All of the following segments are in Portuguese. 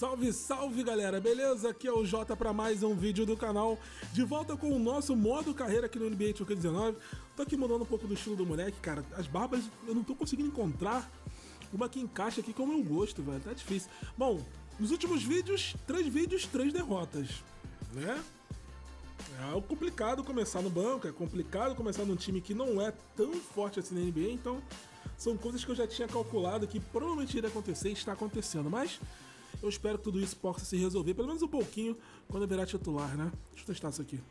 Salve, salve galera, beleza? Aqui é o Jota para mais um vídeo do canal. De volta com o nosso modo carreira aqui no NBA 2K19. Tô aqui mudando um pouco do estilo do moleque, cara. As barbas eu não tô conseguindo encontrar uma que encaixa aqui com o meu gosto, velho. Tá difícil. Bom, nos últimos vídeos, 3 derrotas, né? É complicado começar no banco, é complicado começar num time que não é tão forte assim na NBA, então são coisas que eu já tinha calculado que provavelmente iria acontecer e está acontecendo, mas eu espero que tudo isso possa se resolver, pelo menos um pouquinho, quando eu virar titular, né? Deixa eu testar isso aqui.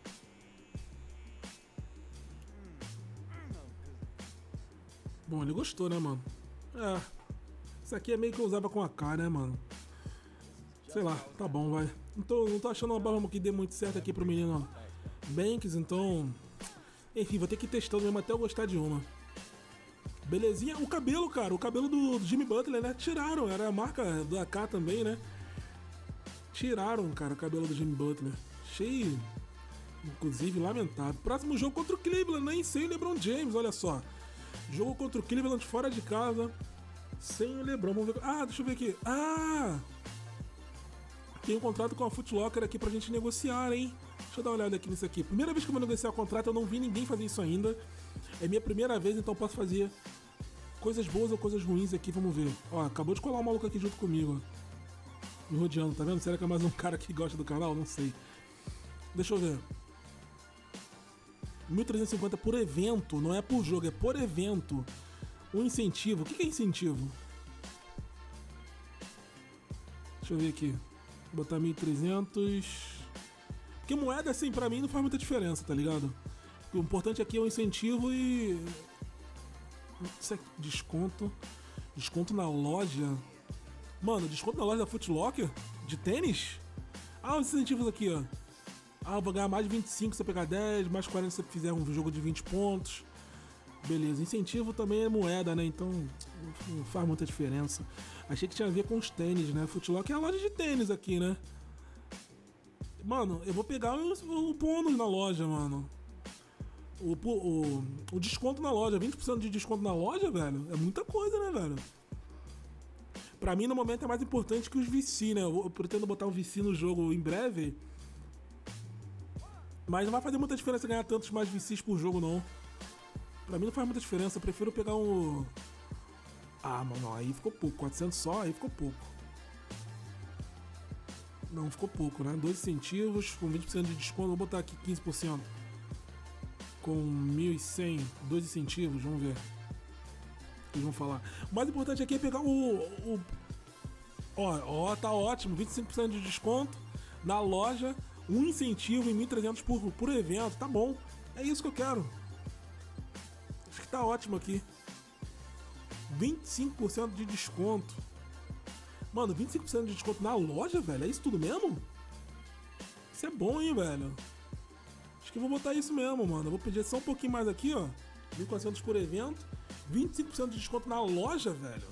Bom, ele gostou, né, mano? É, isso aqui é meio que eu usava com a AK, né, mano? Sei lá, tá bom, vai. Não tô achando uma barba que dê muito certo aqui pro menino Banks, então... Enfim, vou ter que ir testando mesmo até eu gostar de uma. Belezinha. O cabelo, cara, o cabelo do Jimmy Butler, né? Tiraram, era a marca do AK também, né? Tiraram, cara, o cabelo do Jimmy Butler. Achei, inclusive, lamentável. Próximo jogo contra o Cleveland, nem sem o LeBron James, olha só. Jogo contra o Cleveland fora de casa, sem o LeBron. Vamos ver. Ah, deixa eu ver aqui. Ah! Tem um contrato com a Foot Locker aqui pra gente negociar, hein? Deixa eu dar uma olhada aqui nisso aqui. Primeira vez que eu vou negociar o contrato, eu não vi ninguém fazer isso ainda. É minha primeira vez, então posso fazer coisas boas ou coisas ruins aqui, vamos ver. Ó, acabou de colar um maluco aqui junto comigo, ó. Me rodeando, tá vendo? Será que é mais um cara que gosta do canal? Não sei. Deixa eu ver. 1.350 por evento, não é por jogo, é por evento. Um incentivo. O que é incentivo? Deixa eu ver aqui. Vou botar 1.300. Porque moeda, assim, pra mim não faz muita diferença, tá ligado? O importante aqui é o incentivo e... Isso é desconto. Desconto na loja. Mano, desconto na loja da Foot Locker? De tênis? Ah, os incentivos aqui, ó. Ah, eu vou ganhar mais de 25 se eu pegar 10, mais 40 se você fizer um jogo de 20 pontos. Beleza, incentivo também é moeda, né? Então não faz muita diferença. Achei que tinha a ver com os tênis, né? Foot Locker é a loja de tênis aqui, né? Mano, eu vou pegar o bônus na loja, mano. O desconto na loja, 20% de desconto na loja, velho, é muita coisa, né, velho? Pra mim, no momento, é mais importante que os VC, né? Eu pretendo botar o VC no jogo em breve. Mas não vai fazer muita diferença ganhar tantos mais VCs por jogo, não. Pra mim não faz muita diferença, eu prefiro pegar um... Ah, mano, aí ficou pouco. 400 só, aí ficou pouco. Não, ficou pouco, né? 2 incentivos, com 20% de desconto, vou botar aqui 15%. Com 1.100, 2 incentivos, vamos ver. Eles vão falar. O mais importante aqui é pegar Ó, tá ótimo, 25% de desconto na loja, um incentivo em 1.300 por evento, tá bom. É isso que eu quero. Acho que tá ótimo aqui. 25% de desconto. Mano, 25% de desconto na loja, velho? É isso tudo mesmo? Isso é bom, hein, velho? Acho que eu vou botar isso mesmo, mano. Eu vou pedir só um pouquinho mais aqui, ó. 1.400 por evento. 25% de desconto na loja, velho.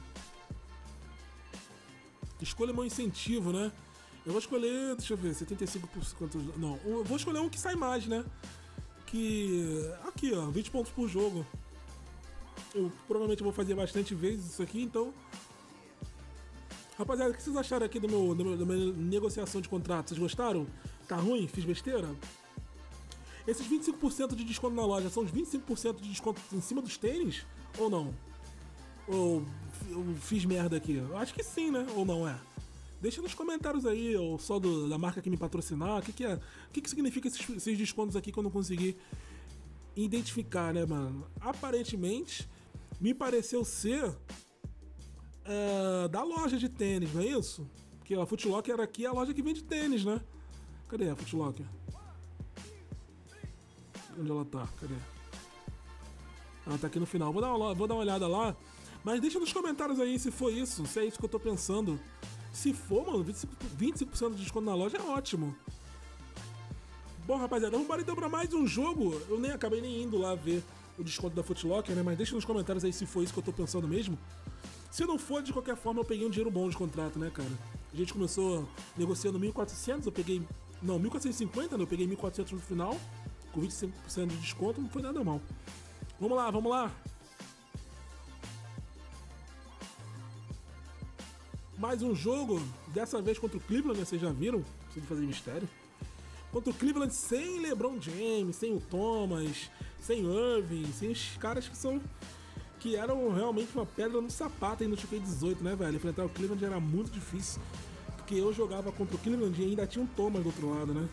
Escolha meu incentivo, né? Eu vou escolher, deixa eu ver, 75%. Não, eu vou escolher um que sai mais, né? Que... Aqui, ó, 20 pontos por jogo. Eu provavelmente vou fazer bastante vezes isso aqui, então... Rapaziada, o que vocês acharam aqui da minha negociação de contrato? Vocês gostaram? Tá ruim? Fiz besteira? Esses 25% de desconto na loja são os 25% de desconto em cima dos tênis? Ou não? Ou eu fiz merda aqui? Eu acho que sim, né? Ou não é? Deixa nos comentários aí, ou só da marca que me patrocinar. O que é? O que significa esses descontos aqui que eu não consegui identificar, né, mano? Aparentemente, me pareceu ser... da loja de tênis, não é isso? Porque a Foot Locker era aqui a loja que vende tênis, né? Cadê a Foot Locker? Onde ela tá? Cadê? Ela tá aqui no final. Vou dar uma olhada lá. Mas deixa nos comentários aí se foi isso, se é isso que eu tô pensando. Se for, mano, 25% de desconto na loja é ótimo. Bom, rapaziada, vamos embora então pra mais um jogo. Eu acabei nem indo lá ver o desconto da Foot Locker, né? Mas deixa nos comentários aí se foi isso que eu tô pensando mesmo. Se não for, de qualquer forma, eu peguei um dinheiro bom de contrato, né, cara? A gente começou negociando 1.400, eu peguei... Não, 1.450, né? Eu peguei 1.400 no final, com 25% de desconto, não foi nada mal. Vamos lá, vamos lá. Mais um jogo, dessa vez contra o Cleveland, né? Vocês já viram? Preciso fazer mistério. Contra o Cleveland sem LeBron James, sem o Thomas, sem o Irving, sem os caras que eram realmente uma pedra no sapato aí no 2K18, né, velho? Enfrentar o Cleveland era muito difícil, porque eu jogava contra o Cleveland e ainda tinha um Thomas do outro lado, né?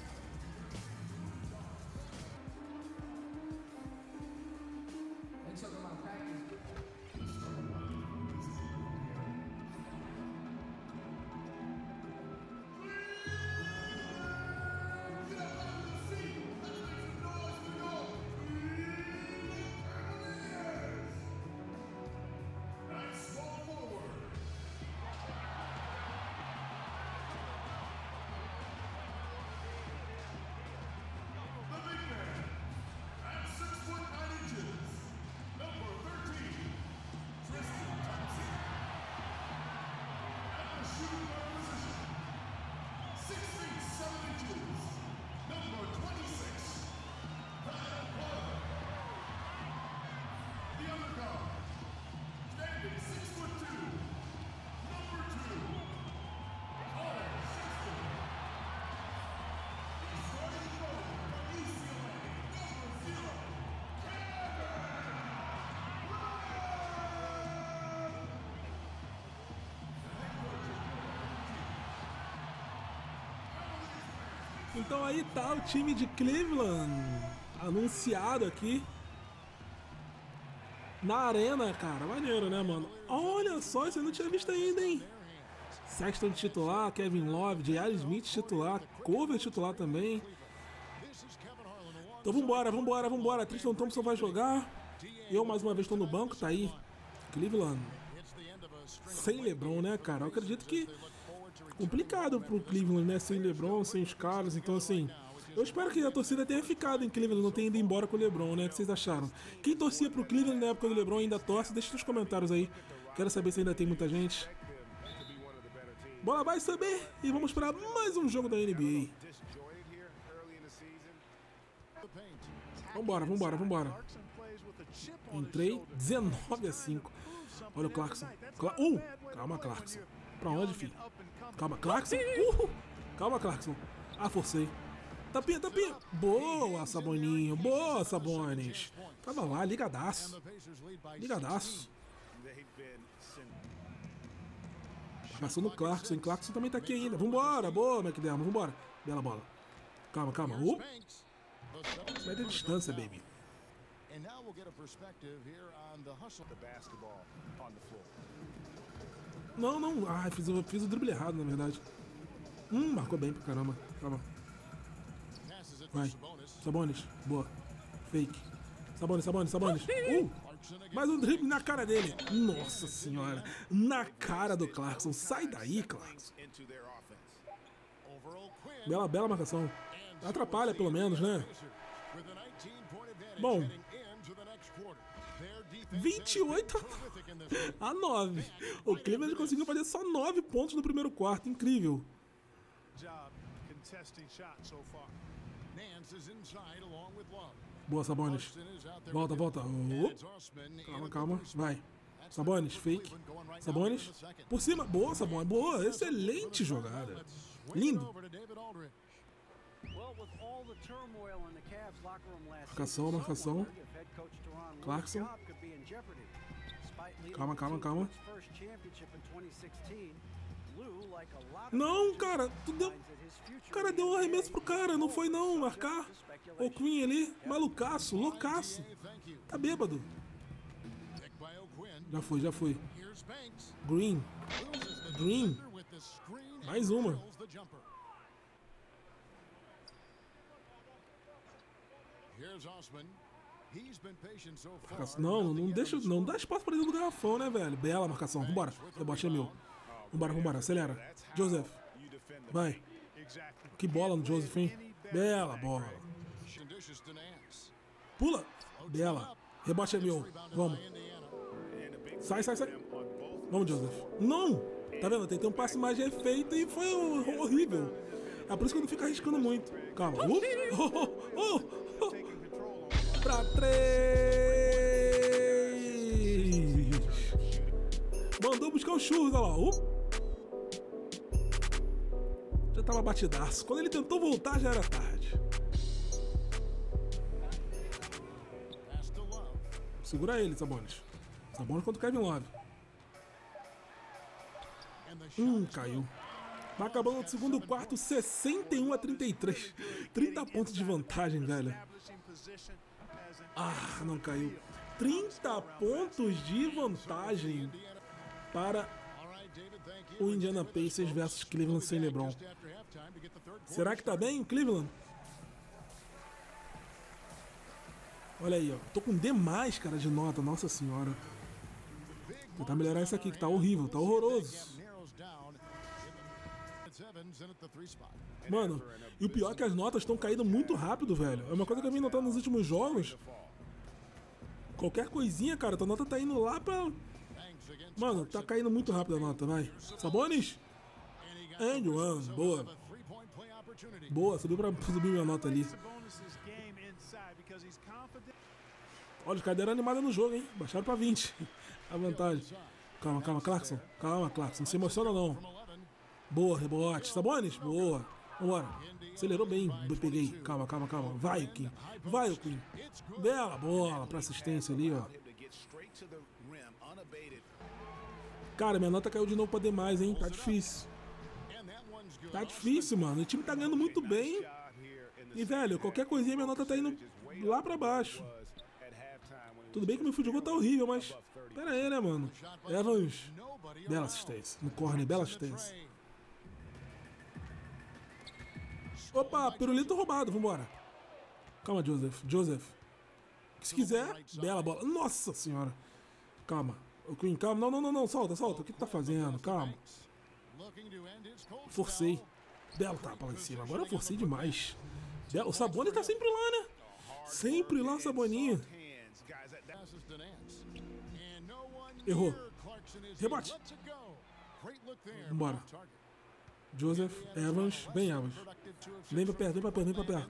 Então aí tá o time de Cleveland anunciado aqui na arena, cara. Maneiro, né, mano? Olha só, isso eu não tinha visto ainda, hein? Sexton titular, Kevin Love, J.R. Smith titular, Cover titular também. Então vambora. Tristan Thompson vai jogar. Eu mais uma vez tô no banco, tá aí. Cleveland sem LeBron, né, cara? Eu acredito que complicado pro Cleveland, né? Sem LeBron, sem os caras. Então, assim, eu espero que a torcida tenha ficado em Cleveland, não tenha ido embora com o LeBron, né? O que vocês acharam? Quem torcia pro Cleveland na época do LeBron ainda torce? Deixa nos comentários aí. Quero saber se ainda tem muita gente. Bola vai saber e vamos para mais um jogo da NBA. Vambora. Entrei 19-5. Olha o Clarkson. Calma, Clarkson. Pra onde, filho? Calma, Clarkson. Calma, Clarkson. Ah, forcei. Tapinha. Boa, Saboninho. Boa, Sabonis. Tava lá, ligadaço. Passou no Clarkson. Clarkson também tá aqui ainda. Vambora, boa, McDermott. Vambora. Bela bola. Calma. Vai ter distância, baby. Não. Ah, fiz o drible errado, na verdade. Marcou bem pra caramba. Calma. Vai. Sabonis. Boa. Fake. Sabonis. Mais um drible na cara dele. Nossa senhora. Na cara do Clarkson. Sai daí, Clarkson. Bela marcação. Atrapalha, pelo menos, né? Bom. 28-9. O Cleveland conseguiu fazer só 9 pontos no primeiro quarto. Incrível. Boa, Sabonis. Volta. Calma. Vai. Sabonis, fake. Sabonis. Por cima. Boa, Sabonis. Boa. Excelente jogada. Lindo. Marcação. Clarkson. Calma. Não, cara. O cara deu um arremesso pro cara. Não foi não marcar. O Queen ali. Malucaço. Loucaço. Tá bêbado. Já foi. Green. Mais uma. Não dá espaço pra dentro do garrafão, né, velho? Bela marcação. Vambora. Rebote é meu. Vambora. Acelera. Joseph. Vai. Que bola no Joseph, hein? Bela bola. Pula. Bela. Rebote é meu. Vamos. Sai. Vamos, Joseph. Não! Tá vendo? Tem um passe mais efeito e foi horrível. É por isso que eu não fico arriscando muito. Calma. Pra 3. Mandou buscar o churros, olha lá. tava batidaço. Quando ele tentou voltar, já era tarde. Segura ele, Sabonis. Sabonis contra o Kevin Love. Caiu. Vai acabando o segundo quarto, 61-33. 30 pontos de vantagem, velho. Ah, não caiu. 30 pontos de vantagem para o Indiana Pacers versus Cleveland sem LeBron. Será que tá bem o Cleveland? Olha aí, ó. Tô com demais, cara, de nota. Nossa senhora. Vou tentar melhorar isso aqui, que tá horrível, tá horroroso. Mano, e o pior é que as notas estão caindo muito rápido, velho. É uma coisa que eu vim notando nos últimos jogos. Qualquer coisinha, cara, tua nota tá indo lá pra... Mano, tá caindo muito rápido a nota, vai. Sabonis? And one, boa. Boa, subiu minha nota ali. Olha, os caras deram animada no jogo, hein? Baixaram pra 20. A vantagem. Calma, calma, Clarkson. Calma, Clarkson. Não se emociona, não. Boa, rebote. Sabonis? Boa. Vambora. Acelerou bem. Peguei. Calma, calma, calma. Vai, o Kim. Vai, o Kim. Bela bola pra assistência ali, ó. Cara, minha nota caiu de novo pra demais, hein? Tá difícil. Tá difícil, mano. O time tá ganhando muito bem. E, velho, qualquer coisinha minha nota tá indo lá pra baixo. Tudo bem que meu futebol tá horrível, mas... Pera aí, né, mano? Evans. Bela assistência. No corner, bela assistência. Opa, pirulito roubado. Vambora. Calma, Joseph. Joseph. Se quiser, bela bola. Nossa senhora. Calma. O Queen, calma. Não, não, não, não. Solta, solta. O que tu tá fazendo? Calma. Forcei. Belo tapa lá em cima. Agora eu forcei demais. O Sabonis tá sempre lá, né? Sempre lá, Saboninho. Errou. Rebote. Vambora. Joseph, Evans. Vem, Evans. Vem pra perto, vem pra perto, vem pra perto.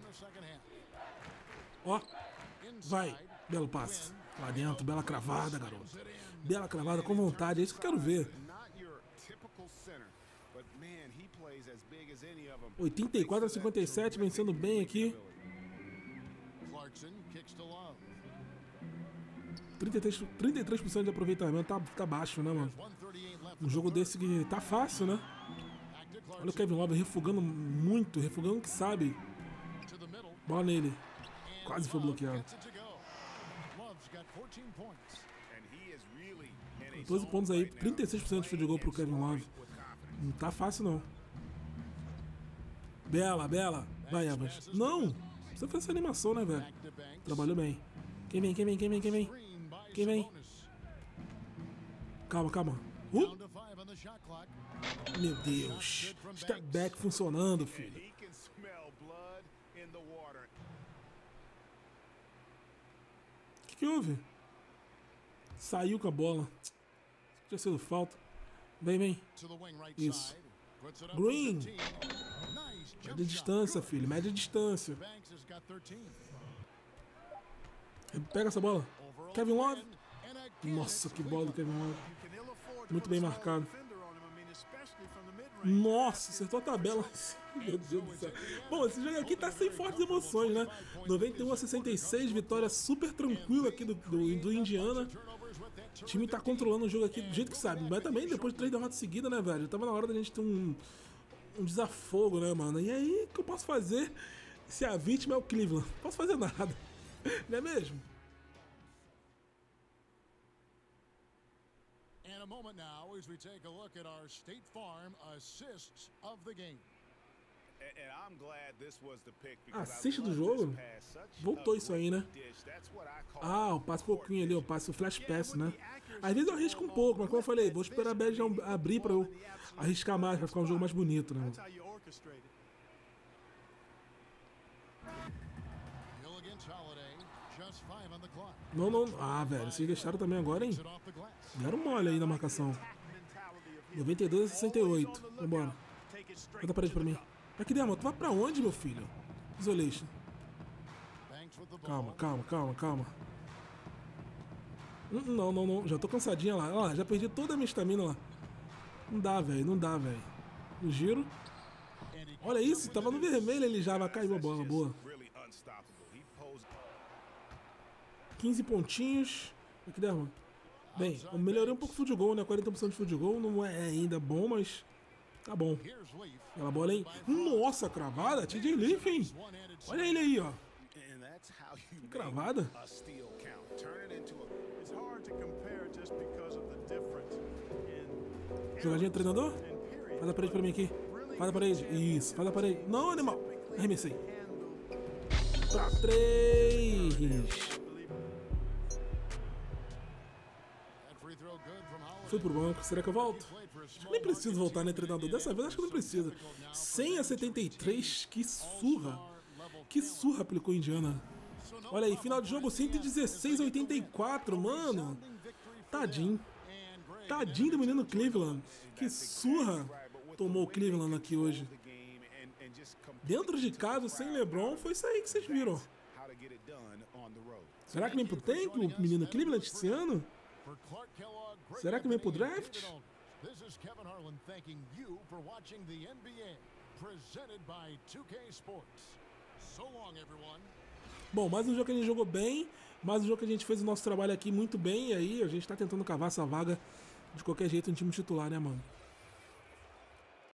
Ó. Vai. Belo passe. Lá dentro, bela cravada, garoto. Bela cravada com vontade. É isso que eu quero ver. 84-57, vencendo bem aqui. 33% de aproveitamento, tá baixo, né, mano? Um jogo desse que tá fácil, né? Olha o Kevin Love refugando muito, refugando que sabe. Bola nele. Quase foi bloqueado. 12 pontos aí, 36% de field goal pro Kevin Love. Não tá fácil, não. Bela, bela. Vai, Evans. Não! Você fez essa animação, né, velho? Trabalhou bem. Quem vem, quem vem, quem vem, quem vem? Quem vem? Calma, calma. Meu Deus. Step back funcionando, filho. O que houve? Saiu com a bola. Tinha sido falta. Vem, vem. Isso. Green. Média distância, filho. Média distância. Pega essa bola. Kevin Love. Nossa, que bola do Kevin Love. Muito bem marcado. Nossa, acertou a tabela. Meu Deus do céu. Bom, esse jogo aqui tá sem fortes emoções, né? 91-66, vitória super tranquila aqui do Indiana. O time tá controlando o jogo aqui do jeito que sabe. Mas também, depois de 3 derrotas seguidas, né, velho? Tava na hora da gente ter um desafogo, né, mano? E aí, o que eu posso fazer se a vítima é o Cleveland? Não posso fazer nada. Não é mesmo? In a moment now, as we take a look at our State Farm assists of the game. Assiste do jogo? Voltou isso aí, né? Ah, o passe pouquinho ali, o passe, o flash pass, né? Às vezes eu arrisco um pouco, mas como eu falei, vou esperar a Bad abrir pra eu arriscar mais, pra ficar um jogo mais bonito, né? Não, não. Ah, velho, vocês deixaram também agora, hein? Deram mole aí na marcação. 92-68. Vambora. Bota a parede pra mim. Aqui, Demo, tu vai pra onde, meu filho? Isolation. Calma, calma, calma, calma. Não, não, não. Já tô cansadinha lá. Olha lá, já perdi toda a minha estamina lá. Não dá, velho. Não dá, velho. No giro. Olha isso, tava no vermelho, ele já vai cair uma bola boa. 15 pontinhos. Aqui derrama. Bem, eu melhorei um pouco o field goal, né? 40% de field goal, não é ainda bom, mas tá bom. Aquela bola, hein? Nossa, cravada, TJ Leaf, hein? Olha ele aí, ó. Que cravada. Jogadinha treinador? Faz a parede pra mim aqui. Faz a parede. Isso, faz a parede. Não, animal. Arremessei. Pra 3. Fui pro banco. Será que eu volto? Acho que nem preciso voltar, né, treinador? Dessa vez acho que não precisa. 100 a 73. Que surra. Que surra aplicou Indiana. Olha aí, final de jogo 116 a 84, mano. Tadinho. Tadinho do menino Cleveland. Que surra tomou o Cleveland aqui hoje. Dentro de casa, sem LeBron, foi isso aí que vocês viram. Será que vem pro tank o menino Cleveland esse ano? Será que vem pro draft? Bom, mais um jogo que a gente jogou bem, mais um jogo que a gente fez o nosso trabalho aqui muito bem, e aí a gente tá tentando cavar essa vaga de qualquer jeito no time titular, né, mano?